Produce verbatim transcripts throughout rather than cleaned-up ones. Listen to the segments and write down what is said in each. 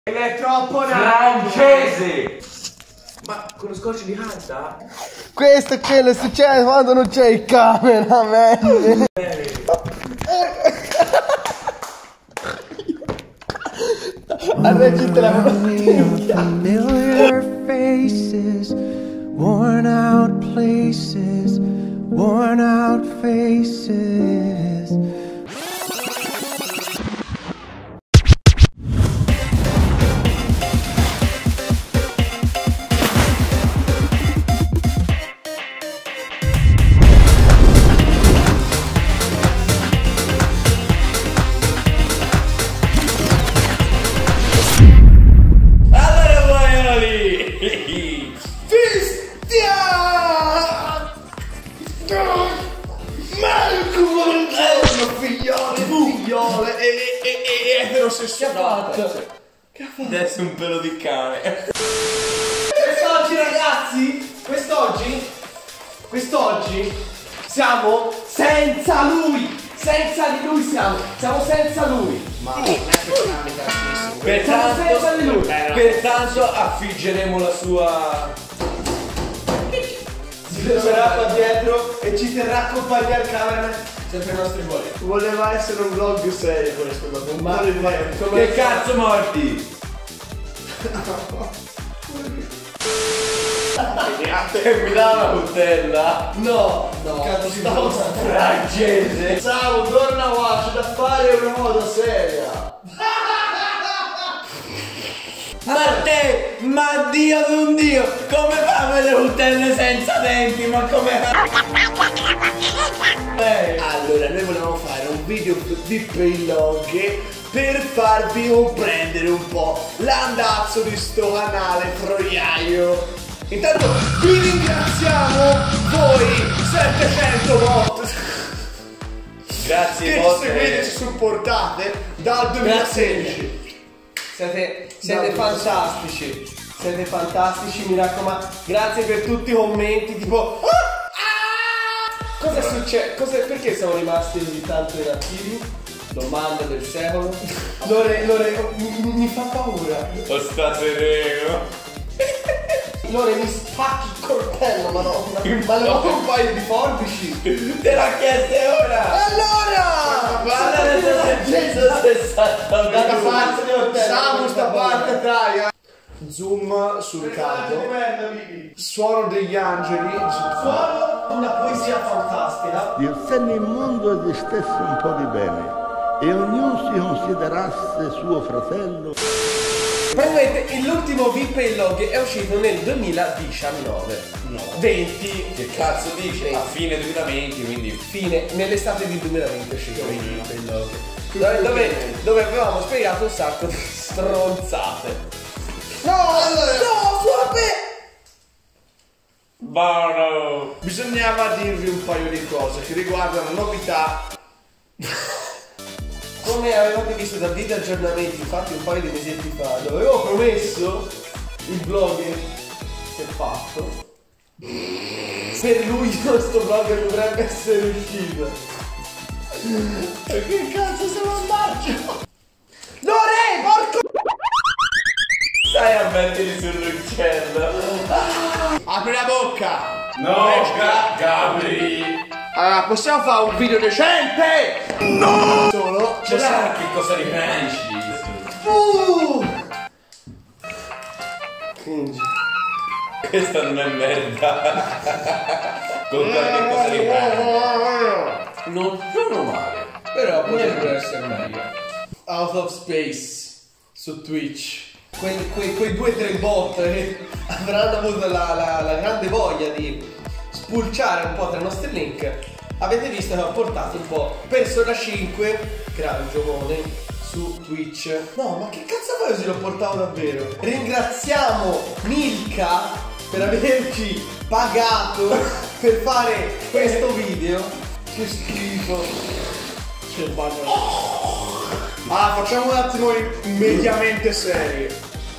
Ed è troppo francese! Ma con lo scotch di carta? Questo è quello che succede quando non c'è il cameraman. Arreggi il telefono. Familiar faces, worn out places, worn out faces. Figliole e, e, e, e eterosessuale. Che ha fatto? Adesso un pelo di cane. Quest'oggi ragazzi, quest'oggi, quest'oggi siamo senza lui. Senza di lui siamo, siamo senza lui. Ma non è personale caratteristico. Pertanto, senza di lui. pertanto affiggeremo la sua... Si fermerà qua dietro e ci terrà a accompagnare al cameraman. Sempre i nostri voli. Voleva essere un vlog serio questo, ma non ma, Che cazzo morti? Che mi dà una puttella? No, No, cazzo si stavo Francese! Ciao, torna qua, c'è da fare una cosa seria. Ma te, ma Dio d'un Dio, come fanno le puttelle senza denti? Ma come Eh, allora, noi volevamo fare un video di playlog per farvi comprendere un po' l'andazzo di sto canale Troiaio. Intanto vi ringraziamo voi settecento bot Grazie che ci bot, seguite e eh. ci supportate dal duemilasedici. Siete, siete fantastici. Siete fantastici, mi raccomando. Grazie per tutti i commenti, tipo. Cosa è successo? Cosa, perché siamo rimasti così tanto inattivi? Domanda del secolo. Lore, Lore, mi, mi fa paura. O sta sereno. Lore, mi spacchi il coltello, madonna. Ma le ho un paio di forbici. Te l'ha chiesto ora! Allora! Guarda le centosessanta Dalla minuti. faccia di Ortega. Siamo sta parte traia. Zoom sul caldo. Suono degli angeli. Suono una poesia fantastica. Dio se nel mondo esistesse un po' di bene e ognuno si considerasse suo fratello. Praticamente l'ultimo V Playlog è uscito nel duemiladiciannove. No. venti. Che cazzo dici? A fine duemilaventi, quindi Fine, nell'estate di duemilaventi è uscito il V Playlog. Dove, dove, dove avevamo spiegato un sacco di stronzate. No, Allora. no, sulla pe... Buono! Bisognava dirvi un paio di cose che riguardano novità. Come avevate visto da video aggiornamenti fatti un paio di mesetti fa, dove avevo promesso il blog si è fatto. Per lui questo blog dovrebbe essere uscito. Che cazzo siamo a maggio? Lore, porco! Stai a mettere sull'uccello! Apri la bocca! No, Ga- Gabri! Allora, possiamo fare un video decente? No! Solo Ce l'ha che cosa riprendi? Uh! Questa non è merda! Guarda che cosa riprendi? Non sono male, però potrebbero essere meglio. Out of Space su Twitch. Quei, quei, quei due o tre bot che avranno avuto la, la, la grande voglia di spulciare un po' tra i nostri link. Avete visto che ho portato un po' Persona cinque, gran giocone, su Twitch. No, ma che cazzo fai se l'ho portato davvero? Ringraziamo Milka per averci pagato per fare questo video. Che schifo. Che bagno. Ah, facciamo un attimo mediamente seri.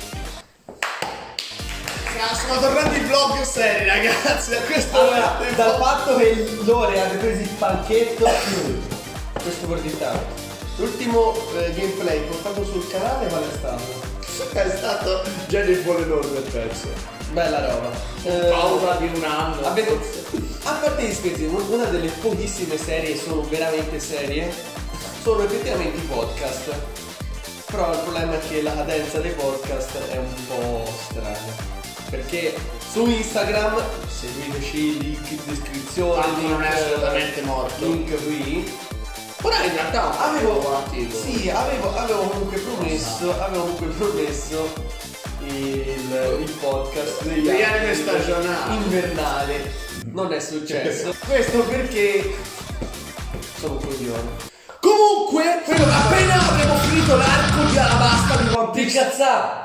Sono tornati i vlog seri, ragazzi. Da questo Allora, dal fatto che Lore ha preso il panchetto, questo vuol dire tanto. L'ultimo eh, gameplay portato sul canale qual è stato? È stato già di buon enorme il pezzo. Bella roba. Eh, Pausa di un anno. avete- a parte gli scherzi, una delle pochissime serie sono veramente serie sono effettivamente i podcast. Però il problema è che la cadenza dei podcast è un po' strana. Perché su Instagram, seguiteci, link in descrizione, Tanto link, non è assolutamente morto. link qui. Ora in realtà Avevo, attivo. sì, avevo, avevo comunque promesso, avevo comunque promesso il, il podcast degli, Degli anime stagionali. invernale. Non è successo. Questo perché sono un coglione. Comunque, quello appena abbiamo finito l'arco di Alabasta di One Piece. Picazzà!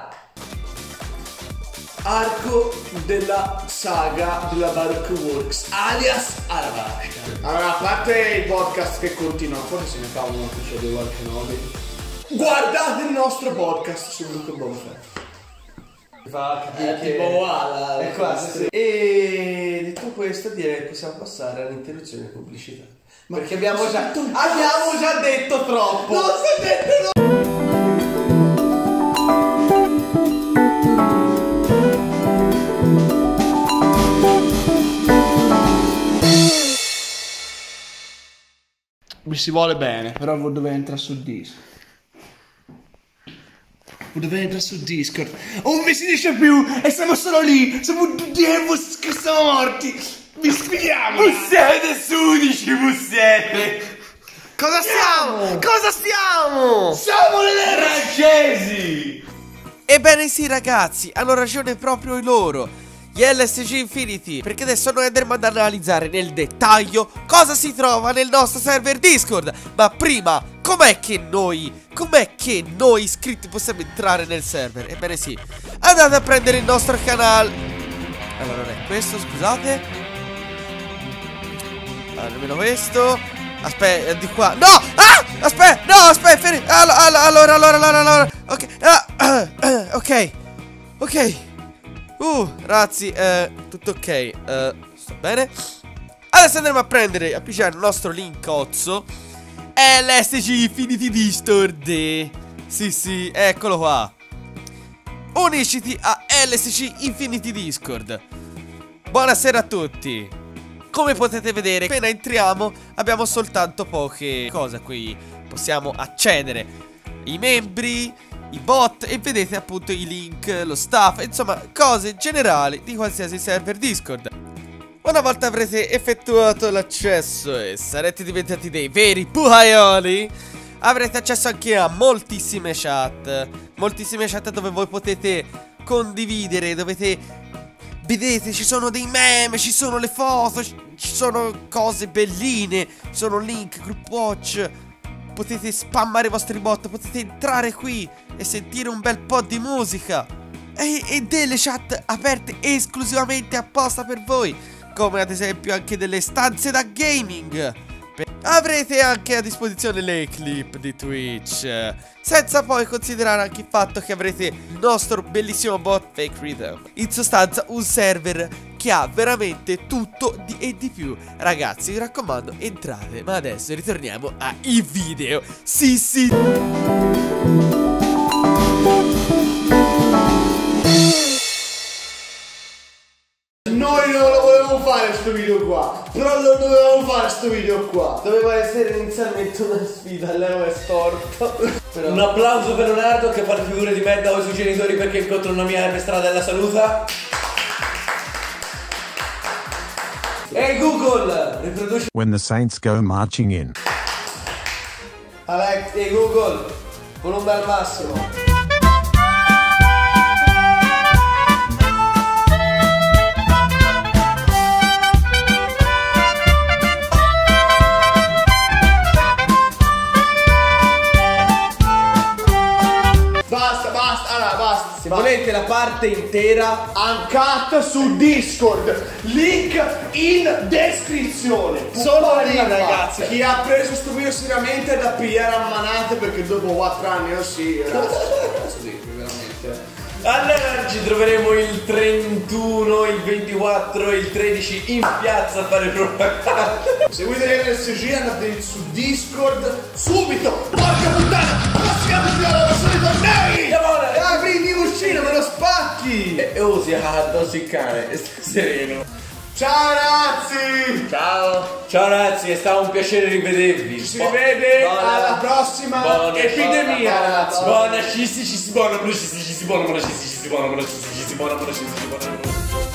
Arco della saga della Baruch Works alias Arabasta. Allora, a parte i podcast che continuano, forse se ne fa un episodio qualche nome. Guardate il nostro podcast su Luca Bonfè. Fa capire È che tipo Ala. è qua, sì. E detto questo direi che possiamo passare all'interruzione pubblicità. Perché abbiamo già, abbiamo già detto troppo. Non si è detto Mi si vuole bene, però dove entra sul disco. Dove entra su Discord. Non mi si dice più e siamo solo lì. Siamo tutti che siamo morti. Vi spieghiamo. Bussete sudici, bussete! Cosa siamo? Cosa siamo? Siamo le Francesi! Ebbene sì ragazzi, hanno ragione proprio loro, gli L S G Infinity, perché adesso noi andremo ad analizzare nel dettaglio cosa si trova nel nostro server Discord. Ma prima, com'è che noi, com'è che noi iscritti possiamo entrare nel server? Ebbene sì, andate a prendere il nostro canale. Allora non è questo, scusate. Allora, nemmeno questo. Aspetta, di qua. No! Ah! Aspetta! No, aspetta, fermi. Allora, allora, allora, allora, allora. Ok. Ah, ah, ah, ok. Ok. Uh, ragazzi, eh, tutto ok. Eh, sto bene. Adesso andremo a prendere, a pigiare il nostro linkozzo L S G Infinity Discord. Sì, sì, eccolo qua. Unisciti a L S G Infinity Discord. Buonasera a tutti. Come potete vedere, appena entriamo abbiamo soltanto poche cose a cui possiamo accedere. I membri, i bot e vedete appunto i link, lo staff, insomma cose generali di qualsiasi server Discord. Una volta avrete effettuato l'accesso e sarete diventati dei veri puhaioli, avrete accesso anche a moltissime chat. Moltissime chat dove voi potete condividere, dovete... Vedete, ci sono dei meme, ci sono le foto, ci sono cose belline, ci sono link, group watch. Potete spammare i vostri bot, potete entrare qui e sentire un bel po' di musica. E, e delle chat aperte esclusivamente apposta per voi, come ad esempio anche delle stanze da gaming. Avrete anche a disposizione le clip di Twitch, senza poi considerare anche il fatto che avrete il nostro bellissimo bot Fake Rhythm. In sostanza un server che ha veramente tutto di e di più. Ragazzi, vi raccomando, entrate. Ma adesso ritorniamo ai video. Sì, sì. Noi non lo volevamo fare sto video qua, però lo dovevamo fare sto video qua. Doveva essere inizialmente una sfida, Leo è storto. Però... Un applauso per Leonardo che fa le figure di merda con i suoi genitori perché incontra una mia per strada e la saluta. Ehi Google, riproduci. When the Saints go marching in. Alex, ehi Google, volume al massimo. Basta, basta, allora basta. Se volete la parte intera, Uncut su Discord, link in descrizione. Solo lì, Puttana ragazzi. fa. Chi ha preso sto video seriamente è da pigliare a manate perché dopo quattro anni oh sì, ragazzi, sì, veramente. Allora ci troveremo il trentuno, il ventiquattro e il tredici in piazza a fare propaganda. Seguite l'L S G, andate su Discord subito. Porca puttana, passiamo via la versione tornei. Andiamo, Dai, brindisi. e usi addosso il cane e sta sereno. Ciao ragazzi! Ciao! Ciao ragazzi, è stato un piacere rivedervi. Ci si rivede alla prossima buona, epidemia, buona, ragazzi. Buona, scisti, scisti, buona, buona, scisti, scisti, buona, buona, scisti, scisti, buona, buona, scisti, scisti, buona, buona, scisti, scisti, buona, buona.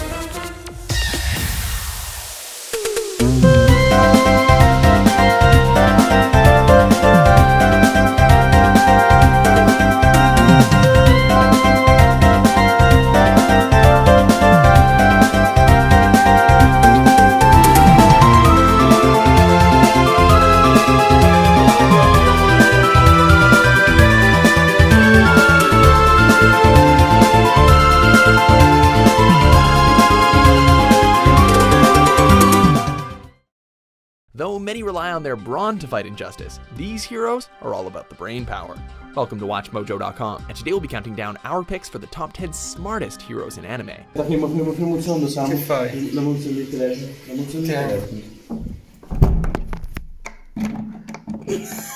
Though many rely on their brawn to fight injustice, these heroes are all about the brain power. Welcome to Watch Mojo dot com, and today we'll be counting down our picks for the top ten smartest heroes in anime. Fermo, fermo, fermo un secondo, Sam. Che fai? La mozione del telefono. La mozione del telefono.